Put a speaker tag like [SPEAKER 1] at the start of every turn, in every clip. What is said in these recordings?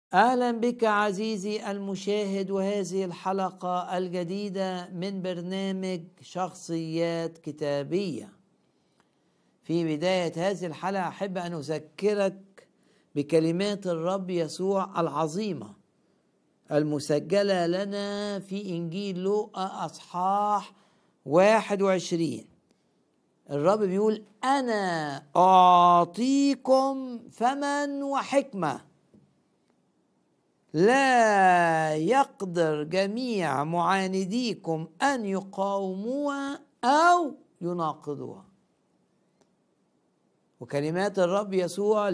[SPEAKER 1] أهلا بك عزيزي المشاهد، وهذه الحلقة الجديدة من برنامج شخصيات كتابية. في بداية هذه الحلقة أحب أن أذكرك بكلمات الرب يسوع العظيمة المسجلة لنا في إنجيل لوقا أصحاح 21. الرب بيقول: أنا أعطيكم فما وحكمة لا يقدر جميع معانديكم أن يقاوموها أو يناقضوها. وكلمات الرب يسوع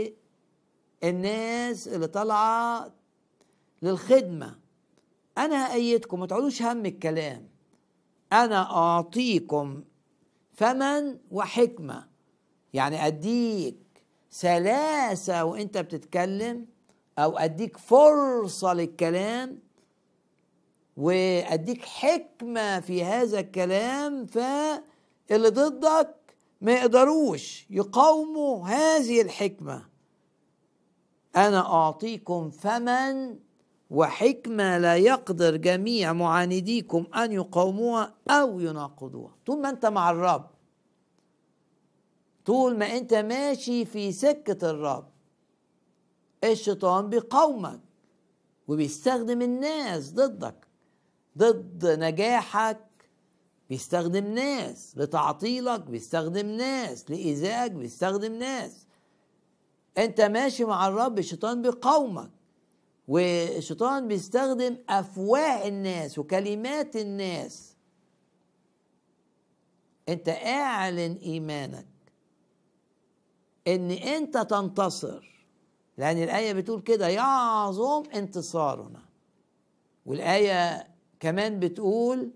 [SPEAKER 1] للناس اللي طالعة للخدمة: أنا هأيدكم، ما تعولوش هم الكلام، أنا أعطيكم فما وحكمة، يعني أديك سلاسة وإنت بتتكلم، أو أديك فرصة للكلام، وأديك حكمة في هذا الكلام، فاللي ضدك ما يقدروش يقاوموا هذه الحكمة. أنا أعطيكم فما وحكمة لا يقدر جميع معانديكم أن يقاوموها أو يناقضوها. طول ما أنت مع الرب، طول ما أنت ماشي في سكة الرب، الشيطان بيقاومك وبيستخدم الناس ضدك، ضد نجاحك، بيستخدم ناس لتعطيلك، بيستخدم ناس لإيذائك، بيستخدم ناس. انت ماشي مع الرب، الشيطان بيقاومك، والشيطان بيستخدم أفواه الناس وكلمات الناس. انت اعلن إيمانك ان انت تنتصر، لأن الآية بتقول كده: يعظم انتصارنا. والآية كمان بتقول: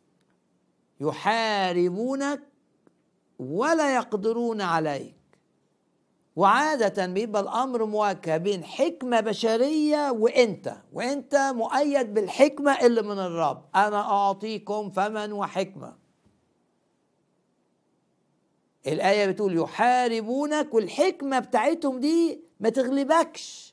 [SPEAKER 1] يحاربونك ولا يقدرون عليك. وعادة بيبقى الأمر مواجهة بين حكمة بشرية وإنت مؤيد بالحكمة اللي من الرب. أنا أعطيكم فما وحكمة. الآية بتقول يحاربونك، والحكمة بتاعتهم دي ما تغلبكش.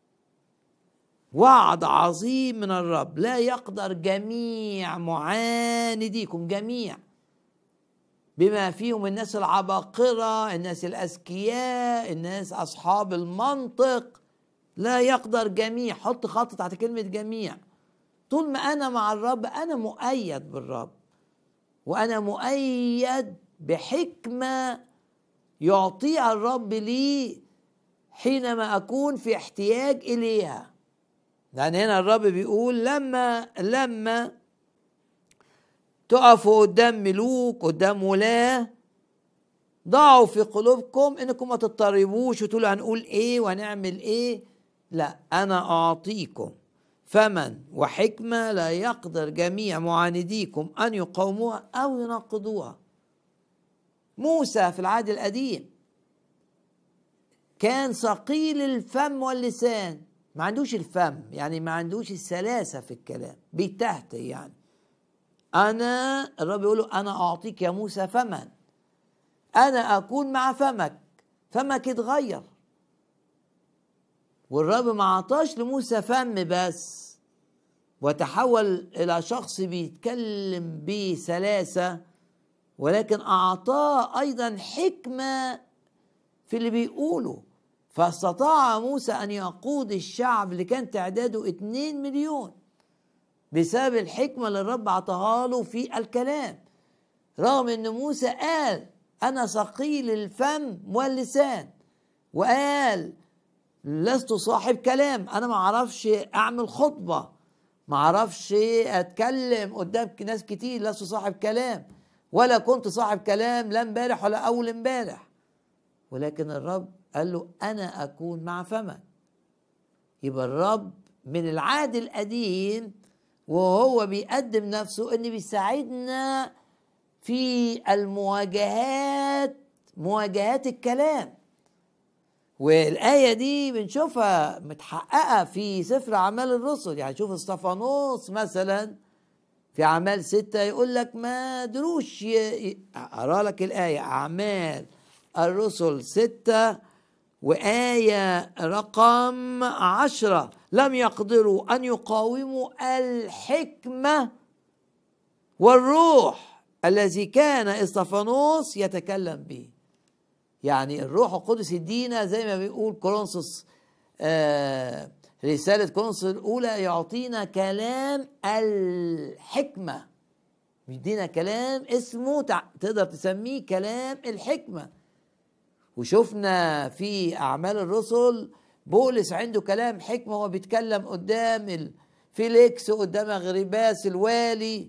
[SPEAKER 1] وعد عظيم من الرب: لا يقدر جميع معانديكم، جميع بما فيهم الناس العباقرة، الناس الأذكياء، الناس أصحاب المنطق، لا يقدر جميع. حط خط تحت كلمة جميع. طول ما أنا مع الرب أنا مؤيد بالرب، وأنا مؤيد بحكمة يعطيها الرب لي حينما أكون في احتياج إليها. لأن هنا الرب بيقول: لما تقفوا قدام ملوك، قدام ولاة، ضعوا في قلوبكم انكم ما تضطربوش وتقولوا هنقول ايه وهنعمل ايه. لا، انا اعطيكم فما وحكمة لا يقدر جميع معانديكم ان يقاوموها او يناقضوها. موسى في العهد القديم كان ثقيل الفم واللسان، ما عندوش الفم، يعني ما عندوش السلاسة في الكلام، بيتهته. يعني الرب يقول له: أنا أعطيك يا موسى فما، أنا أكون مع فمك يتغير. والرب ما عطاش لموسى فم بس وتحول إلى شخص بيتكلم بسلاسة، ولكن أعطاه أيضا حكمة في اللي بيقوله. فاستطاع موسى أن يقود الشعب اللي كان تعداده 2 مليون بسبب الحكمة اللي الرب عطاها له في الكلام. رغم أن موسى قال: أنا ثقيل الفم واللسان، وقال: لست صاحب كلام، أنا ما أعرفش أعمل خطبة، ما أعرفش أتكلم قدام ناس كتير، لست صاحب كلام، ولا كنت صاحب كلام لا امبارح ولا أول امبارح. ولكن الرب قال له: أنا أكون مع فمك. يبقى الرب من العهد القديم وهو بيقدم نفسه إن بيساعدنا في مواجهات الكلام. والآية دي بنشوفها متحققة في سفر أعمال الرسل. يعني شوف استفانوس مثلا في أعمال 6 يقول لك ما دروش أقرأ لك الآية: أعمال الرسل 6 وآية رقم 10: لم يقدروا أن يقاوموا الحكمة والروح الذي كان اسطفانوس يتكلم به. يعني الروح القدس يدينا زي ما بيقول كورنثوس، رسالة كورنثوس الأولى، يعطينا كلام الحكمة، يدينا كلام اسمه تقدر تسميه كلام الحكمة. وشفنا في أعمال الرسل بولس عنده كلام حكمة، وهو بيتكلم قدام فيليكس وقدام أغريباس الوالي.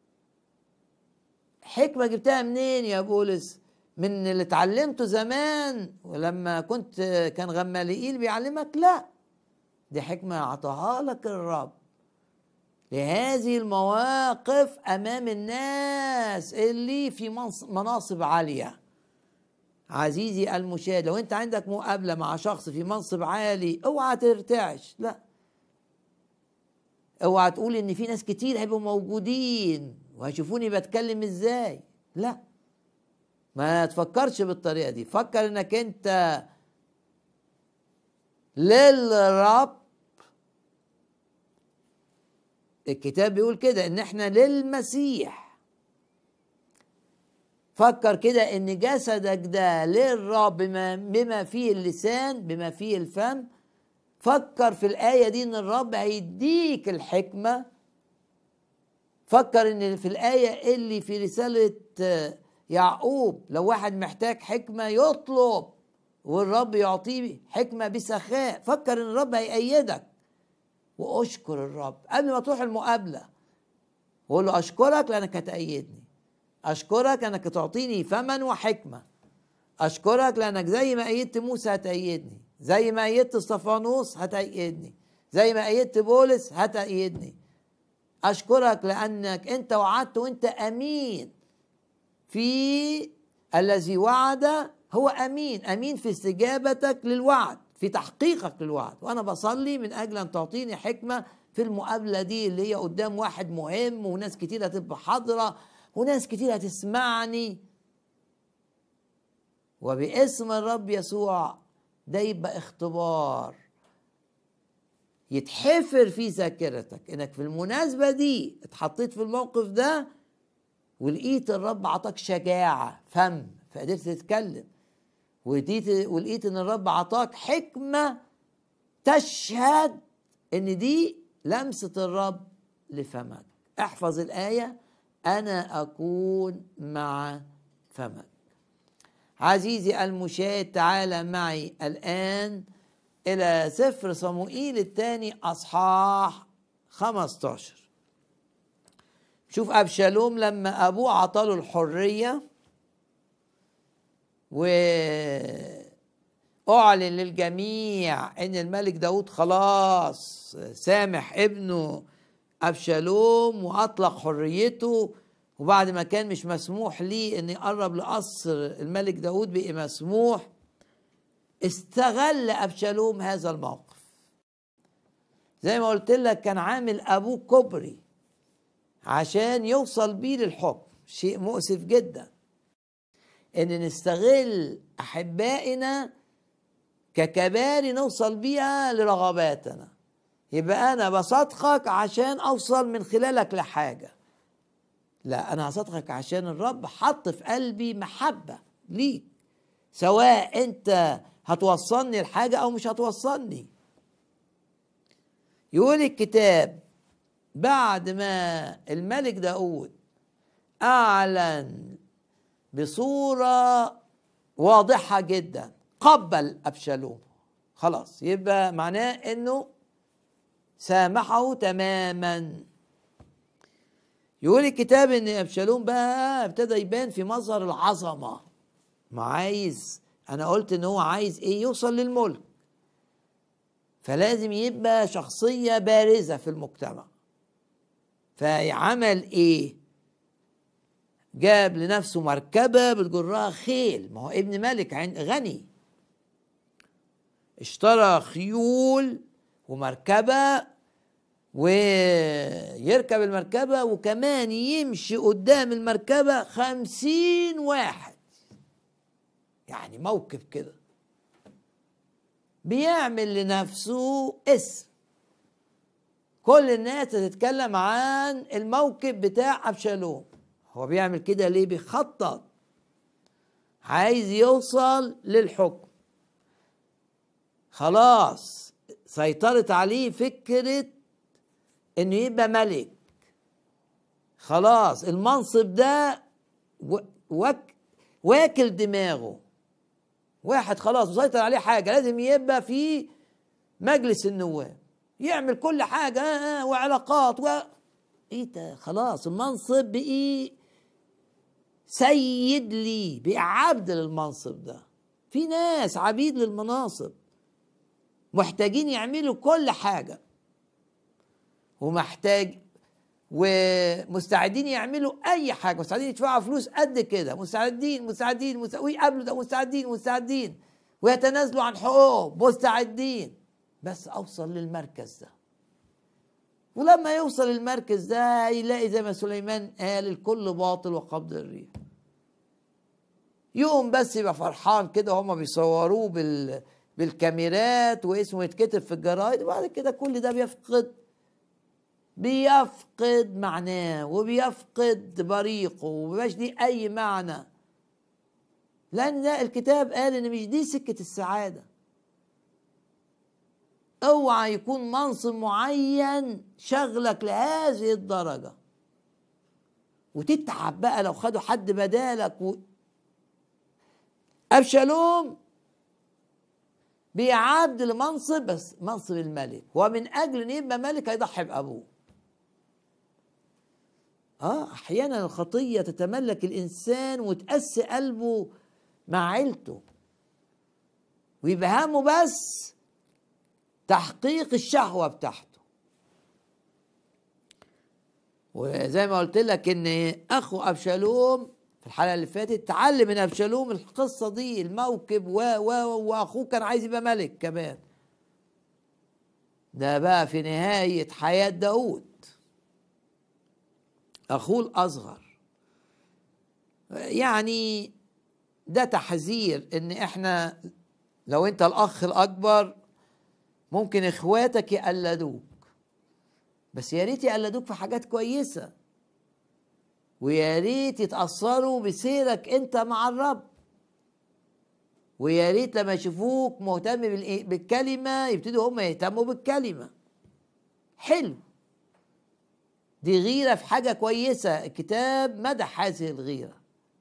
[SPEAKER 1] حكمة جبتها منين يا بولس؟ من اللي اتعلمته زمان ولما كان غماليل بيعلمك؟ لا، دي حكمة عطاها لك الرب لهذه المواقف أمام الناس اللي في مناصب عالية. عزيزي المشاهد، لو انت عندك مقابلة مع شخص في منصب عالي اوعى ترتعش، لا، اوعى تقول ان في ناس كتير هيبقوا موجودين وهيشوفوني بتكلم ازاي، لا، ما تفكرش بالطريقة دي. فكر انك انت للرب. الكتاب بيقول كده ان احنا للمسيح. فكر كده ان جسدك ده للرب بما فيه اللسان، بما فيه الفم. فكر في الآية دي ان الرب هيديك الحكمة. فكر ان في الآية اللي في رسالة يعقوب، لو واحد محتاج حكمة يطلب والرب يعطيه حكمة بسخاء. فكر ان الرب هيأيدك، واشكر الرب قبل ما تروح المقابلة، وقول له اشكرك لانك هتأيدني، اشكرك لانك تعطيني فما وحكمة، اشكرك لانك زي ما أيدت موسى هتأيدني، زي ما أيدت اسطفانوس هتأيدني، زي ما أيدت بولس هتأيدني. اشكرك لانك انت وعدت وانت امين في الذي وعد، هو امين، امين في استجابتك للوعد، في تحقيقك للوعد. وانا بصلي من اجل ان تعطيني حكمة في المقابلة دي اللي هي قدام واحد مهم، وناس كتير هتبقى حاضرة، وناس كتير هتسمعني. وباسم الرب يسوع ده يبقى اختبار يتحفر في ذاكرتك، انك في المناسبة دي اتحطيت في الموقف ده ولقيت الرب عطاك شجاعة فم فقدرت تتكلم، ولقيت ان الرب عطاك حكمة تشهد ان دي لمسة الرب لفمك. احفظ الآية: أنا أكون مع فمك. عزيزي المشاهد، تعال معي الآن إلى سفر صموئيل الثاني أصحاح 15. شوف أبشالوم لما أبوه عطاله الحرية وأعلن للجميع إن الملك داود خلاص سامح ابنه أبشالوم وأطلق حريته، وبعد ما كان مش مسموح ليه إن يقرب لقصر الملك داود بقي مسموح. استغل أبشالوم هذا الموقف، زي ما قلت لك كان عامل أبوه كوبري عشان يوصل بيه للحكم. شيء مؤسف جدا إن نستغل أحبائنا ككباري نوصل بيها لرغباتنا. يبقى أنا بصدقك عشان أوصل من خلالك لحاجة، لا، أنا هصدقك عشان الرب حط في قلبي محبة ليك، سواء أنت هتوصلني لحاجة أو مش هتوصلني. يقول الكتاب بعد ما الملك داود أعلن بصورة واضحة جدا قبل أبشالوم، خلاص يبقى معناه أنه سامحه تماما. يقول الكتاب أن أبشالوم بقى ابتدى يبان في مظهر العظمة. ما عايز، أنا قلت أنه هو عايز إيه؟ يوصل للملك، فلازم يبقى شخصية بارزة في المجتمع. فعمل إيه؟ جاب لنفسه مركبة بتجرها خيل، ما هو ابن ملك غني، اشترى خيول ومركبة ويركب المركبة، وكمان يمشي قدام المركبة 50 واحد. يعني موكب كده بيعمل لنفسه اسم. كل الناس تتكلم عن الموكب بتاع أبشالوم. هو بيعمل كده ليه؟ بيخطط، عايز يوصل للحكم. خلاص سيطرت عليه فكرة انه يبقى ملك. خلاص المنصب ده واكل دماغه. واحد خلاص مسيطر عليه حاجة، لازم يبقى في مجلس النواب، يعمل كل حاجة وعلاقات ايه ده؟ خلاص المنصب بقي سيد لي، بقي عبد للمنصب ده. في ناس عبيد للمناصب، محتاجين يعملوا كل حاجة، ومستعدين يعملوا اي حاجة، مستعدين يدفعوا فلوس قد كده، مستعدين ويقابلوا ده، مستعدين ويتنازلوا عن حقوقهم، مستعدين، بس اوصل للمركز ده. ولما يوصل المركز ده يلاقي زي ما سليمان قال الكل باطل وقبض الريح. يوم بس يبقى فرحان كده، هما بيصوروه بالكاميرات واسمه يتكتب في الجرايد، وبعد كده كل ده بيفقد معناه وبيفقد بريقه ومبقاش ليه اي معنى، لان ده الكتاب قال ان مش دي سكة السعادة. اوعى يكون منصب معين شغلك لهذه الدرجة وتتعب بقى لو خدوا حد بدالك أبشالوم بيعبد لمنصب، بس منصب الملك، ومن أجل أن يبقى ملك هيضحي بأبوه. أحيانا الخطية تتملك الإنسان وتقسي قلبه مع عيلته، ويبقى همه بس تحقيق الشهوة بتاعته. وزي ما قلت لك ان اخو ابشالوم في الحلقة اللي فاتت تعلم من ابشالوم القصة دي، الموكب واخوه كان عايز يبقى ملك كمان. ده بقى في نهاية حياة داود اخوه الاصغر. يعني ده تحذير ان احنا لو انت الاخ الاكبر ممكن اخواتك يقلدوك، بس يا ريت يقلدوك في حاجات كويسة، ويا ريت يتأثروا بسيرك انت مع الرب، ويا ريت لما يشوفوك مهتم بالكلمة يبتدوا هم يهتموا بالكلمة. حلو، دي غيرة في حاجة كويسة، الكتاب مدح هذه الغيرة.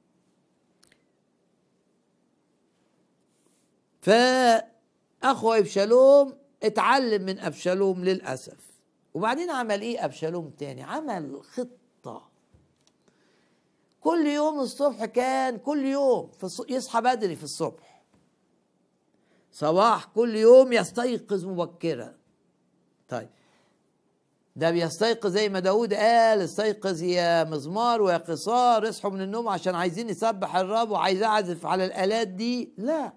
[SPEAKER 1] فأخو أبشالوم اتعلم من أبشالوم للأسف. وبعدين عمل ايه أبشالوم تاني؟ عمل خطة. كل يوم الصبح كان كل يوم يصحى بدري في الصبح، صباح كل يوم يستيقظ مبكرا. طيب ده بيستيقظ زي ما داود قال استيقظ يا مزمار ويا قصار، اصحوا من النوم عشان عايزين نسبح الرب وعايز اعزف على الآلات دي؟ لا،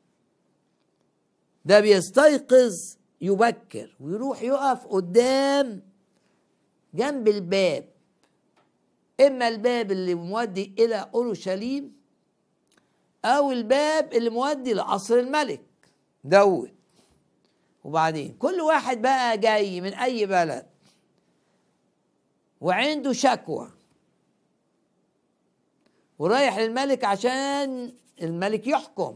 [SPEAKER 1] ده بيستيقظ يبكر ويروح يقف قدام جنب الباب، اما الباب اللي مودي الى اورشليم او الباب اللي مودي لقصر الملك داود. وبعدين كل واحد بقى جاي من اي بلد وعنده شكوى ورايح للملك عشان الملك يحكم.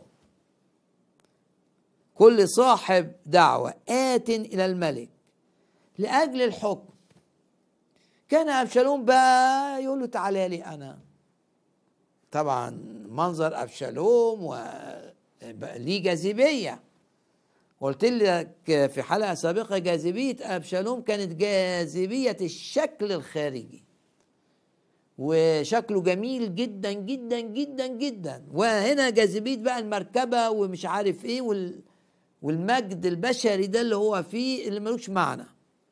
[SPEAKER 1] كل صاحب دعوة آت إلى الملك لأجل الحكم. كان أبشالوم بقى يقول له تعالى لي أنا. طبعا منظر أبشالوم وليه جاذبية، قلت لك في حلقة سابقة جاذبية أبشالوم كانت جاذبية الشكل الخارجي، وشكله جميل جدا جدا جدا جدا، وهنا جاذبية بقى المركبة ومش عارف ايه والمجد البشري ده اللي هو فيه اللي ملوش معنى،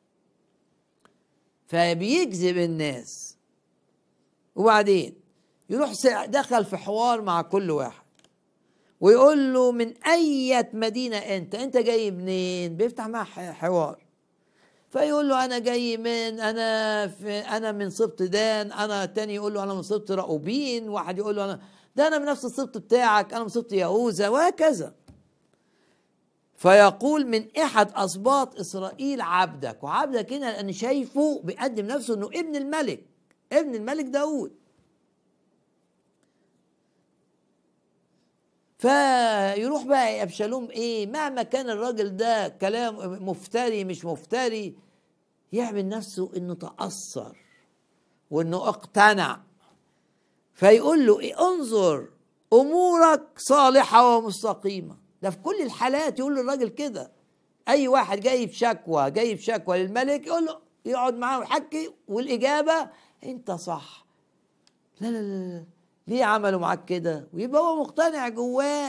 [SPEAKER 1] فبيجذب الناس. وبعدين يروح دخل في حوار مع كل واحد ويقول له من أي مدينة انت جاي منين؟ بيفتح معاه حوار، فيقول له انا جاي انا من سبط دان، انا التاني يقول له انا من سبط راؤوبين، واحد يقول له انا من نفس السبط بتاعك، انا من سبط يهوذا، وهكذا. فيقول من احد اسباط اسرائيل عبدك. وعبدك هنا لان شايفه بيقدم نفسه انه ابن الملك، ابن الملك داود. فيروح بقى ابشالوم ايه، مهما كان الراجل ده كلام مفتري مش مفتري، يعمل نفسه انه تأثر وانه اقتنع. فيقول له ايه، انظر امورك صالحه ومستقيمه. ده في كل الحالات يقول للراجل كده. اي واحد جايب شكوى للملك يقول له، يقعد معاه ويحكي، والاجابه انت صح. لا لا لا، ليه عملوا معاك كده؟ ويبقى هو مقتنع جواه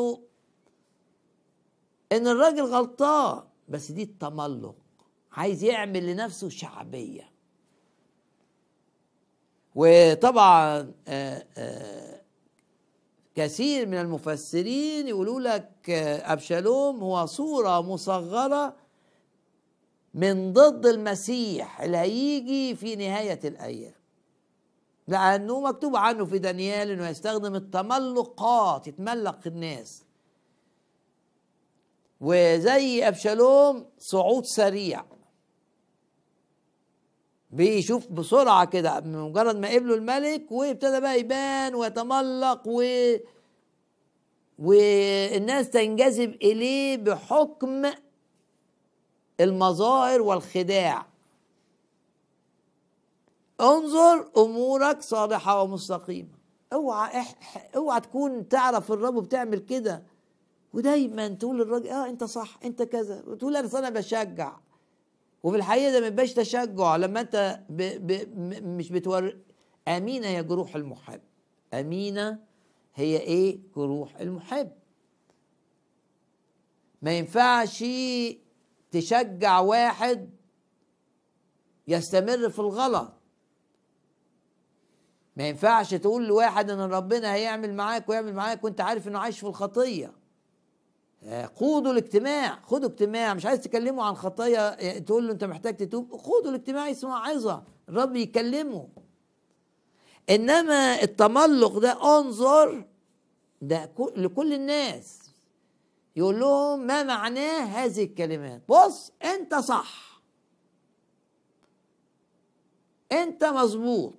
[SPEAKER 1] ان الراجل غلطان، بس دي التملق، عايز يعمل لنفسه شعبيه. وطبعا كثير من المفسرين يقولوا لك أبشالوم هو صورة مصغرة من ضد المسيح اللي هيجي في نهاية الأيام، لأنه مكتوب عنه في دانيال أنه يستخدم التملقات، يتملق الناس. وزي أبشالوم صعود سريع، بيشوف بسرعة كده مجرد ما قبله الملك، وابتدى بقى يبان ويتملق والناس تنجذب إليه بحكم المظاهر والخداع. انظر أمورك صالحة ومستقيمة. اوعى تكون تعرف الرب بتعمل كده ودايما تقول للراجل انت صح، انت كذا، وتقول انا بشجع. وفي الحقيقة ده ما يبقاش تشجع لما انت مش بتور. امينة هي جروح المحب. امينة هي ايه؟ جروح المحب. ما ينفعش تشجع واحد يستمر في الغلط. ما ينفعش تقول لواحد ان ربنا هيعمل معاك ويعمل معاك وانت عارف انه عايش في الخطية. خدوا الاجتماع، خدوا اجتماع. مش عايز تكلموا عن خطايا تقول له انت محتاج تتوب، خدوا الاجتماع يسمع عظة الرب يكلمه. انما التملق ده انظر ده لكل الناس، يقول لهم ما معناه هذه الكلمات. بص انت صح، انت مظبوط.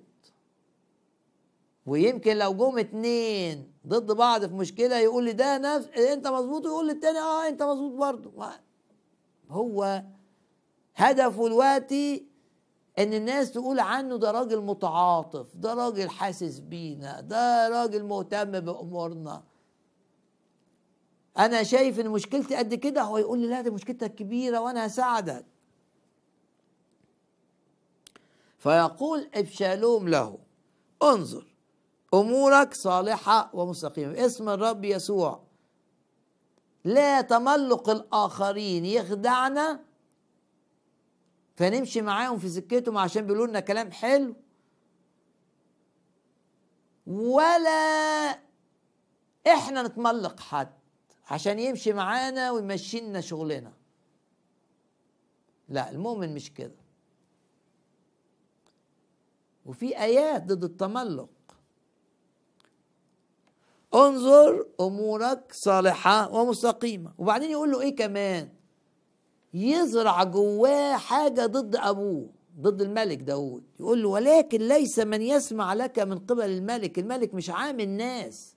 [SPEAKER 1] ويمكن لو جم اتنين ضد بعض في مشكلة يقول لي ده نفس انت مظبوط، ويقول للتاني انت مظبوط برضه. هو هدفه دلوقتي ان الناس تقول عنه ده راجل متعاطف، ده راجل حاسس بينا، ده راجل مهتم بامورنا. انا شايف ان مشكلتي قد كده، هو يقول لي لا دي مشكلتك كبيرة وانا هساعدك. فيقول ابشالوم له انظر امورك صالحة ومستقيمة. اسم الرب يسوع لا تملق الاخرين يخدعنا فنمشي معاهم في سكتهم عشان بيقولوا لنا كلام حلو، ولا احنا نتملق حد عشان يمشي معانا ويمشي لنا شغلنا. لا، المؤمن مش كده. وفي ايات ضد التملق. انظر امورك صالحة ومستقيمة. وبعدين يقول له ايه كمان؟ يزرع جواه حاجة ضد ابوه، ضد الملك داود. يقول له ولكن ليس من يسمع لك من قبل الملك. الملك مش عامل ناس،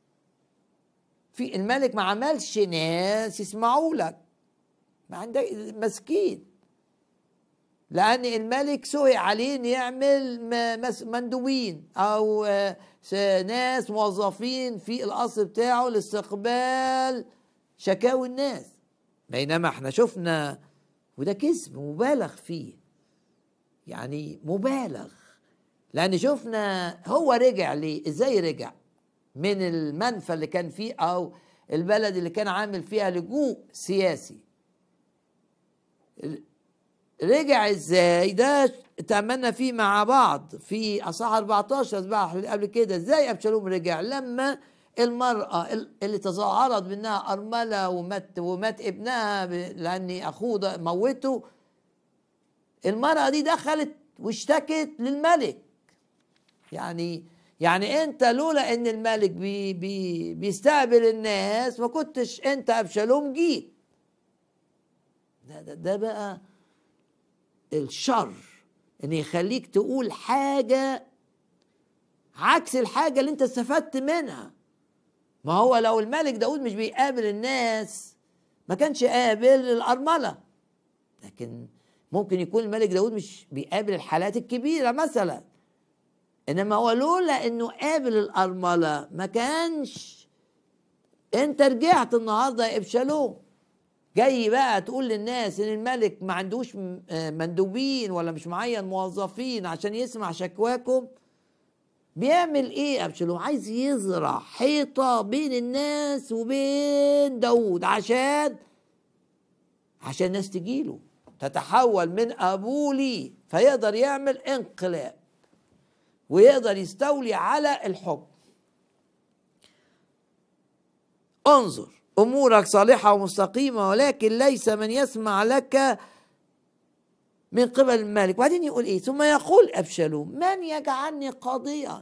[SPEAKER 1] في الملك ما عملش ناس يسمعوا لك، ما عندك مسكين. لأن الملك سهي عليه إن يعمل مندوبين أو ناس موظفين في القصر بتاعه لاستقبال شكاوي الناس. بينما احنا شفنا، وده كذب مبالغ فيه، يعني مبالغ، لأن شفنا هو رجع ليه، إزاي رجع من المنفى اللي كان فيه أو البلد اللي كان عامل فيها لجوء سياسي. رجع ازاي؟ ده تأملنا فيه مع بعض في اصحاح 14 قبل كده. ازاي ابشالوم رجع؟ لما المرأة اللي تظاهرت بانها ارملة ومات ابنها لان اخوه موته، المرأة دي دخلت واشتكت للملك. يعني انت لولا ان الملك بيستقبل الناس ما كنتش انت ابشالوم جيت. ده بقى الشر، ان يخليك تقول حاجة عكس الحاجة اللي انت استفدت منها. ما هو لو الملك داود مش بيقابل الناس ما كانش قابل الأرملة، لكن ممكن يكون الملك داود مش بيقابل الحالات الكبيرة مثلا، انما هو لولا انه قابل الأرملة ما كانش انت رجعت النهارده يا ابشالوم جاي بقى تقول للناس ان الملك ما عندوش مندوبين ولا مش معين موظفين عشان يسمع شكواكم. بيعمل ايه ابشالوم؟ عايز يزرع حيطة بين الناس وبين داود عشان الناس تجيله، تتحول من ابوه ليه، فيقدر يعمل انقلاب ويقدر يستولي على الحكم. انظر امورك صالحة ومستقيمة، ولكن ليس من يسمع لك من قبل الملك. وبعدين يقول ايه؟ ثم يقول ابشالوم من يجعلني قاضيا؟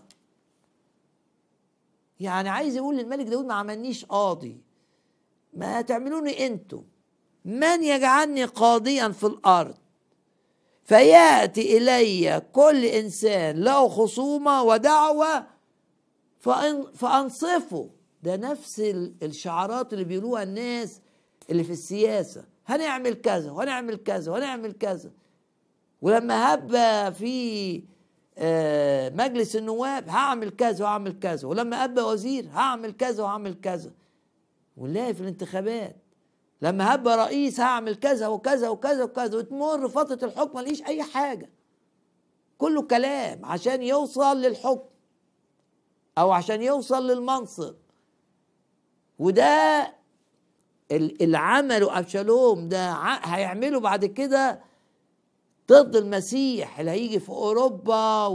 [SPEAKER 1] يعني عايز يقول للملك داود ما عملنيش قاضي، ما تعملوني انتوا. من يجعلني قاضيا في الارض فياتي الي كل انسان له خصومه ودعوه فانصفه. ده نفس الشعارات اللي بيقولوها الناس اللي في السياسه، هنعمل كذا وهنعمل كذا وهنعمل كذا، ولما هبقى في مجلس النواب هعمل كذا وهعمل كذا، ولما ابقى وزير هعمل كذا وهعمل كذا، ونلاقي في الانتخابات لما هبقى رئيس هعمل كذا وكذا وكذا وكذا، وتمر فترة الحكم ماليش اي حاجة، كله كلام عشان يوصل للحكم او عشان يوصل للمنصب. وده اللي عمله ابشالوم ده هيعمله بعد كده ضد المسيح اللي هيجي في اوروبا.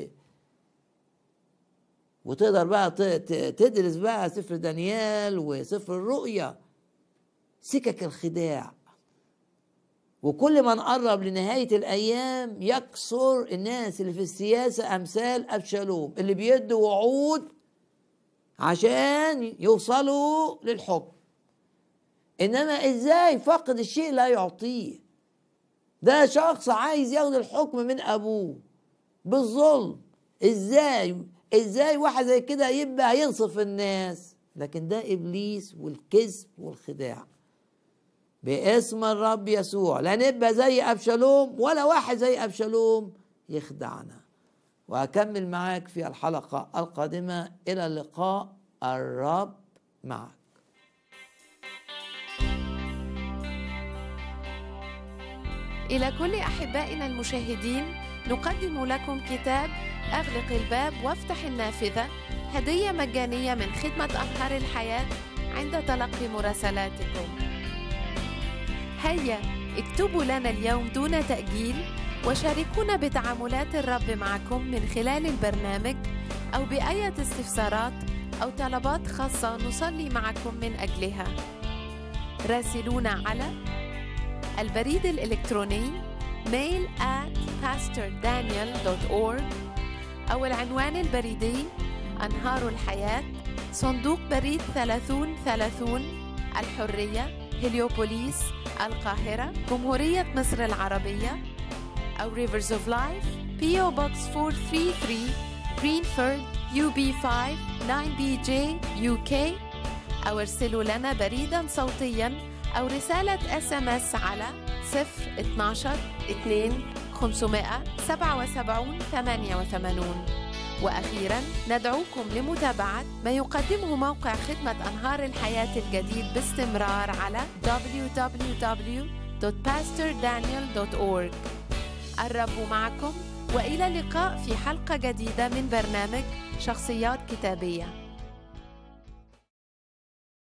[SPEAKER 1] وتقدر بقى تدرس بقى سفر دانيال وسفر الرؤيا، سكك الخداع. وكل ما نقرب لنهاية الأيام يكثر الناس اللي في السياسة أمثال أبشالوم اللي بيدوا وعود عشان يوصلوا للحكم، إنما إزاي فقد الشيء لا يعطيه. ده شخص عايز ياخد الحكم من أبوه بالظلم. إزاي واحد زي كده يبقى ينصف الناس؟ لكن ده إبليس والكذب والخداع. باسم الرب يسوع لا نبقى زي أبشالوم ولا واحد زي أبشالوم يخدعنا. وأكمل معاك في الحلقة القادمة. إلى اللقاء، الرب معك.
[SPEAKER 2] إلى كل أحبائنا المشاهدين نقدم لكم كتاب أغلق الباب وافتح النافذة، هدية مجانية من خدمة أنهار الحياة عند تلقي مراسلاتكم. هيا اكتبوا لنا اليوم دون تأجيل وشاركونا بتعاملات الرب معكم من خلال البرنامج، أو بأي استفسارات أو طلبات خاصة نصلي معكم من أجلها. راسلونا على البريد الإلكتروني mail@pastordaniel.org أو العنوان البريدي أنهار الحياة، صندوق بريد 3030 الحرية، هليوبوليس، القاهرة، جمهورية مصر العربية، أو Rivers of Life PO Box 433 Greenford UB5 9BJ UK، أو ارسلوا لنا بريدا صوتيا أو رسالة SMS على 012 2 577 88. وأخيرا ندعوكم لمتابعة ما يقدمه موقع خدمة أنهار الحياة الجديد باستمرار على www.pastordaniel.org. الرب معكم، وإلى اللقاء في حلقة جديدة من برنامج شخصيات كتابية.